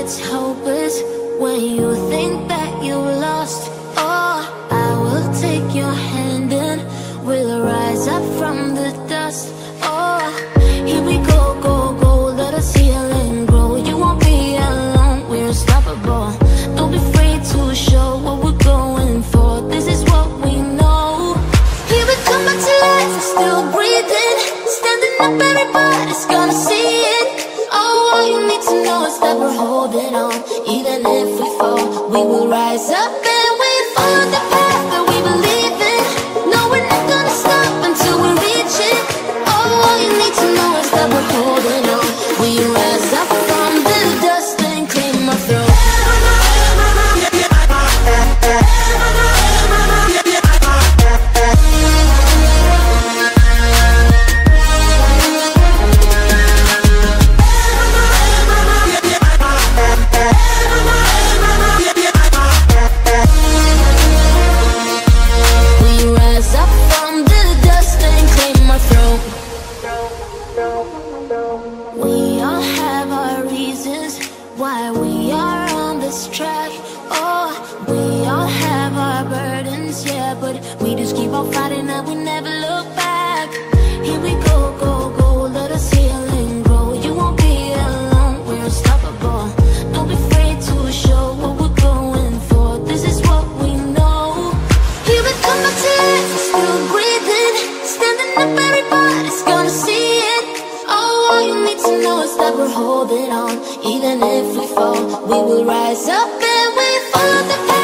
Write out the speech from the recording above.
it's hopeless when you think that you lost. Oh, I will take your hand and we'll rise up from the dust. Oh, here we go, go, go, let us heal and grow. You won't be alone, we're unstoppable. Don't be afraid to show what we're going for. This is what we know. Here we come back to life, we're still breathing. Standing up, everybody's gonna see it. Oh, all you need to know is that we're holding on. Even if we fall, we will rise up and we follow the path that we believe in. No, we're not gonna stop until we reach it. Oh, all you need to know is that we're holding on. We rise up from the dust and claim our throne. We all have our reasons why we are on this track. Oh, we all have our burdens, yeah, but we just keep on fighting and we never look back. Here we go, go, go, let us heal and grow. You won't be alone, we're unstoppable. Don't be afraid to show what we're going for. This is what we know. Here we come back to life, we're still breathing. Standing up, everybody's gonna see it. All you need to know is that we're holding on. Even if we fall, we will rise up and we follow the path.